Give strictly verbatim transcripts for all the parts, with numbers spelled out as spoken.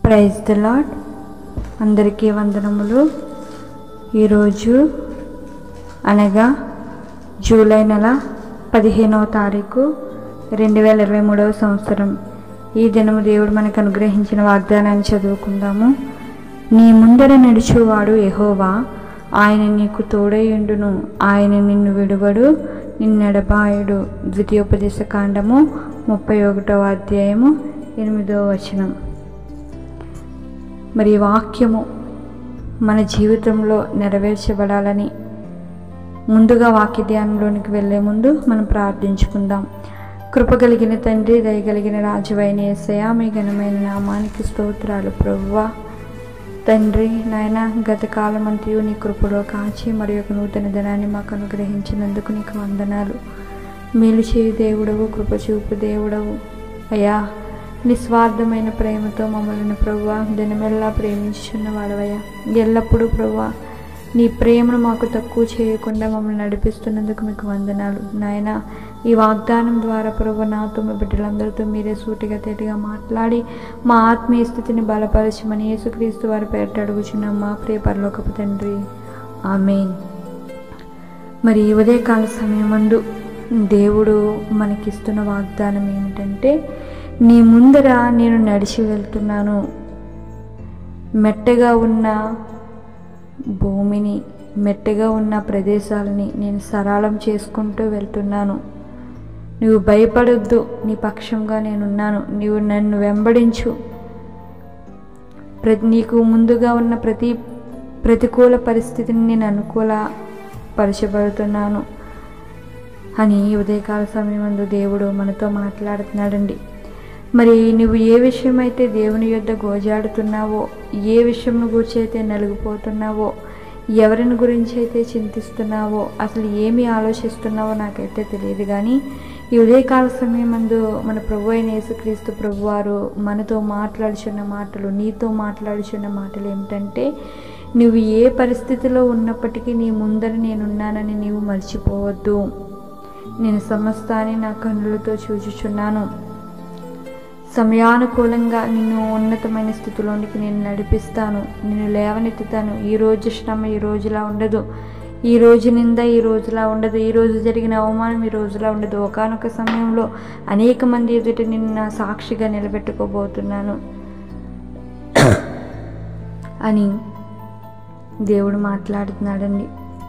Praise the lord. అందరికీ వందనములు. ఈరోజు అనగా జూలై నెల పదిహేనవ తారీఖు రెండు వేల ఇరవై మూడవ సంవత్సరం. ఈ దినము దేవుడు మనకు అనుగ్రహించిన వాగ్దానాన్ని చదువుకుందాము. నీ ముందర నడుచువాడు యెహోవా, ఆయన నీకు తోడయుండును, ఆయన నిన్ను విడువడు, నిన్నెడబాయుడు. ద్వితీయోపదేశ కాండము ముప్పై ఒకటవ అధ్యాయము ఎనిమిదవ వచనం. మరి వాక్యము మన జీవితంలో నెరవేర్చబడాలని ముందుగా వాక్య ధ్యానంలోనికి వెళ్ళే ముందు మనం ప్రార్థించుకుందాం. కృపగలిగిన తండ్రి, దయగలిగిన రాజువైన యేసయ్యా, మీ ఘనమైన నామానికి స్తోత్రాలు. ప్రభువా తండ్రి, నాయన, గత కాలమంతయు నీ కృపలో కాచి మరి ఒక నూతన దినాన్ని మాకు అనుగ్రహించినందుకు నీకు వందనాలు. మేలు చేయి దేవుడవు, కృపచూపు దేవుడవు. అయ్యా, నిస్వార్థమైన ప్రేమతో మమ్మల్ని ప్రభువా దినమెల్లా ప్రేమించుచున్న వాడవయ్యా. ఎల్లప్పుడూ ప్రభువా నీ ప్రేమను మాకు తక్కువ చేయకుండా మమ్మల్ని నడిపిస్తున్నందుకు మీకు వందనాలు. నాయన, ఈ వాగ్దానం ద్వారా ప్రభువా నాతో మీ బిడ్డలందరితో మీరే సూటిగా తేటిగా మాట్లాడి మా ఆత్మీయ స్థితిని బలపరచమని యేసుక్రీస్తు వారి పేరిట అడుగుచున్నాం మా ప్రియ పరలోకపు తండ్రి, ఆమేన్. మరి ఉదయకాల సమయమందు దేవుడు మనకిస్తున్న వాగ్దానం ఏమిటంటే, నీ ముందర నేను నడిచి వెళ్తున్నాను, మెట్టగా ఉన్న భూమిని, మెట్టగా ఉన్న ప్రదేశాలని నేను సరళం చేసుకుంటూ వెళ్తున్నాను. నువ్వు భయపడొద్దు, నీ పక్షంగా నేనున్నాను, నీవు నన్ను వెంబడించు. ప్రతి నీకు ముందుగా ఉన్న ప్రతి ప్రతికూల పరిస్థితిని నేను అనుకూల పరచబడుతున్నాను అని ఉదయకాల సమయమందు దేవుడు మనతో మాట్లాడుతున్నాడండి. మరి నువ్వు ఏ విషయం అయితే దేవుని యొద్ద గోజాడుతున్నావో, ఏ విషయం గురించి అయితే నలిగిపోతున్నావో, ఎవరిని గురించి అయితే చింతిస్తున్నావో, అసలు ఏమి ఆలోచిస్తున్నావో నాకైతే తెలియదు. కానీ ఈ ఉదయకాల సమయమందు మన ప్రభు అయిన యేసుక్రీస్తు ప్రభువారు మనతో మాట్లాడుచున్న మాటలు, నీతో మాట్లాడుచున్న మాటలు ఏమిటంటే, నువ్వు ఏ పరిస్థితిలో ఉన్నప్పటికీ నీ ముందర నేనున్నానని నీవు మర్చిపోవద్దు. నేను సమస్తాన్ని నా కన్నులతో చూచుచున్నాను. సమయానుకూలంగా నిన్ను ఉన్నతమైన స్థితిలోనికి నేను నడిపిస్తాను, నిన్ను లేవనెత్తుతాను. ఈ రోజు శ్రమ ఈ రోజులా ఉండదు, ఈ రోజు నింద ఈ రోజులా ఉండదు, ఈ రోజు జరిగిన అవమానం ఈ రోజులా ఉండదు. ఒకానొక సమయంలో అనేక మంది ఎదుట నిన్ను నా సాక్షిగా నిలబెట్టుకోబోతున్నాను అని దేవుడు మాట్లాడుతున్నాడండి.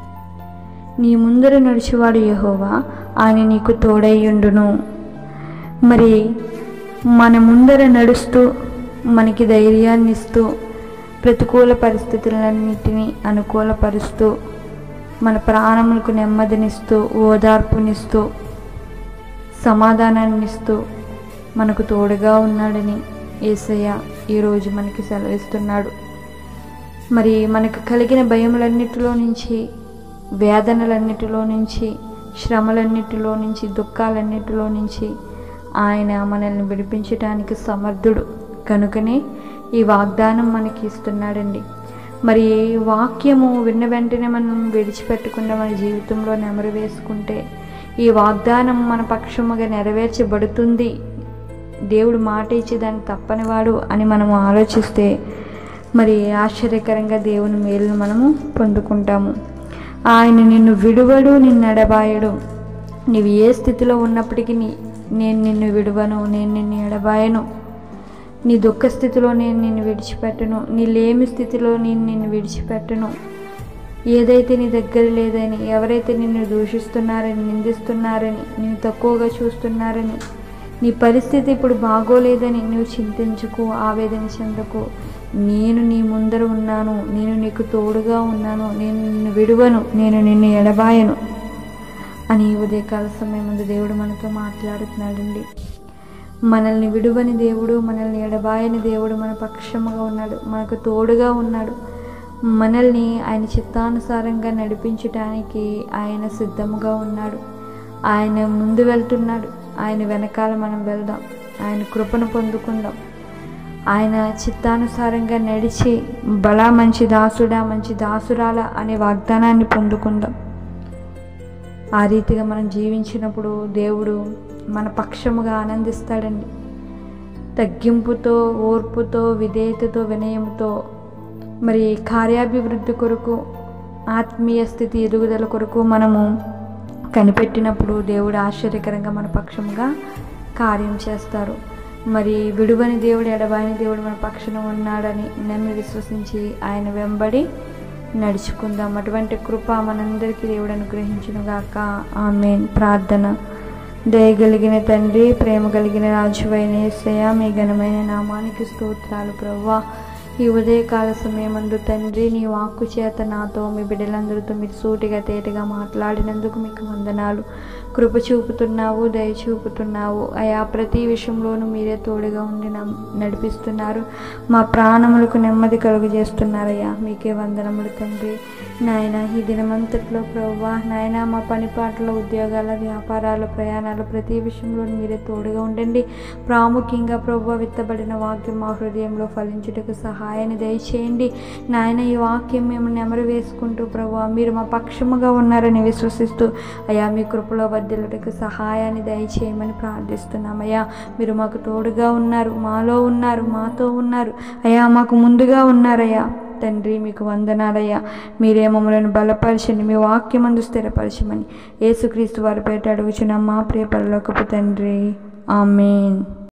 నీ ముందర నడిచేవాడు యెహోవా, ఆయన నీకు తోడయ్యుండును. మరి మన ముందర నడుస్తూ మనకి ధైర్యాన్ని ఇస్తూ, ప్రతికూల పరిస్థితులన్నిటినీ అనుకూలపరుస్తూ, మన ప్రాణములకు నెమ్మదినిస్తూ, ఓదార్పునిస్తూ, సమాధానాన్ని ఇస్తూ మనకు తోడుగా ఉన్నాడని యేసయ్య ఈరోజు మనకి సెలవిస్తున్నాడు. మరి మనకు కలిగిన భయములన్నిటిలో నుంచి, వేదనలన్నిటిలో నుంచి, శ్రమలన్నిటిలో నుంచి, దుఃఖాలన్నిటిలో నుంచి ఆయన మనల్ని విడిపించడానికి సమర్థుడు. కనుకనే ఈ వాగ్దానం మనకి ఇస్తున్నాడండి. మరి వాక్యము విన్న వెంటనే మనం విడిచిపెట్టకుండా మన జీవితంలో నెమరు వేసుకుంటే ఈ వాగ్దానం మన పక్షముగా నెరవేర్చబడుతుంది. దేవుడు మాట ఇచ్చి దాన్ని తప్పనివాడు అని మనము ఆలోచిస్తే మరి ఆశ్చర్యకరంగా దేవుని మేలును మనము పొందుకుంటాము. ఆయన నిన్ను విడువడు, నిన్ను ఎడబాయడు. నీవు ఏ స్థితిలో ఉన్నప్పటికీ నీ నేను నిన్ను విడువను, నేను నిన్ను ఎడబాయను. నీ దుఃఖ స్థితిలో నేను నిన్ను విడిచిపెట్టను, నీ లేమి స్థితిలో నేను నిన్ను విడిచిపెట్టను. ఏదైతే నీ దగ్గర లేదని, ఎవరైతే నిన్ను దూషిస్తున్నారని, నిందిస్తున్నారని, నేను తక్కువగా చూస్తున్నారని, నీ పరిస్థితి ఇప్పుడు బాగోలేదని నువ్వు చింతించుకు, ఆవేదన చెందకు. నేను నీ ముందర ఉన్నాను, నేను నీకు తోడుగా ఉన్నాను, నేను నిన్ను విడువను, నేను నిన్ను ఎడబాయను అని ఉదయకాల సమయం ముందు దేవుడు మనతో మాట్లాడుతున్నాడండి. మనల్ని విడువని దేవుడు, మనల్ని ఎడబాయని దేవుడు మన పక్షముగా ఉన్నాడు, మనకు తోడుగా ఉన్నాడు. మనల్ని ఆయన చిత్తానుసారంగా నడిపించటానికి ఆయన సిద్ధముగా ఉన్నాడు. ఆయన ముందు వెళ్తున్నాడు, ఆయన వెనకాల మనం వెళ్దాం, ఆయన కృపను పొందుకుందాం. ఆయన చిత్తానుసారంగా నడిచి బలా మంచి దాసుడా, మంచి దాసురాల అనే వాగ్దానాన్ని పొందుకుందాం. ఆ రీతిగా మనం జీవించినప్పుడు దేవుడు మన పక్షముగా ఆనందిస్తాడండి. తగ్గింపుతో, ఓర్పుతో, విధేయతతో, వినయముతో మరి కార్యాభివృద్ధి కొరకు, ఆత్మీయ స్థితి ఎదుగుదల కొరకు మనము కనిపెట్టినప్పుడు దేవుడు ఆశ్చర్యకరంగా మన పక్షంగా కార్యం చేస్తారు. మరి విడువని దేవుడు, ఎడబాయని దేవుడు మన పక్షాన ఉన్నాడని నమ్మి విశ్వసించి ఆయన వెంబడి నడుచుకుందాం. అటువంటి కృప మనందరికీ దేవుడు అనుగ్రహించును గాక. ఆమేన్. ప్రార్థన. దయగలిగిన తండ్రి, ప్రేమ కలిగిన రాజువైన యేసయ్య, మీ ఘనమైన నామానికి స్తోత్రాలు ప్రభువా. ఈ ఉదయకాల సమయమందు తండ్రి, నీ వాక్కు చేత నాతో, మీ బిడ్డలందరితో మీరు సూటిగా తేటగా మాట్లాడినందుకు మీకు వందనాలు. కృప చూపుతున్నావు, దయ చూపుతున్నావు అయా. ప్రతి విషయంలోనూ మీరే తోడుగా ఉండి నడిపిస్తున్నారు. మా ప్రాణములకు నెమ్మది కలుగు చేస్తున్నారయ్యా. మీకే వందనములు తండ్రి. నాయన ఈ దినమంతట్లో ప్రభువా, నాయన మా పనిపాట్ల, ఉద్యోగాల, వ్యాపారాలు, ప్రయాణాలు ప్రతి విషయంలో మీరే తోడుగా ఉండండి. ప్రాముఖ్యంగా ప్రభువా, విత్తబడిన వాక్యం మా హృదయంలో ఫలించుటకు సహాయాన్ని దయచేయండి. నాయన ఈ వాక్యం మేము నెమరు వేసుకుంటూ ప్రభువా, మీరు మా పక్షముగా ఉన్నారని విశ్వసిస్తూ అయ్యా మీ కృపలో వర్ధిల్లుటకు సహాయాన్ని దయచేయమని ప్రార్థిస్తున్నామయ్యా. మీరు మాకు తోడుగా ఉన్నారు, మాలో ఉన్నారు, మాతో ఉన్నారు అయ్యా, మాకు ముందుగా ఉన్నారయ్యా. తండ్రి మీకు వందనాలయ్యా. మీరే మమ్మలను బలపరచండి, మీ వాక్యమందు స్థిరపరచమని యేసుక్రీస్తు వారి పేట అడుగుచున్నాం మా ప్రియ పరలోకపు తండ్రి. ఆమేన్.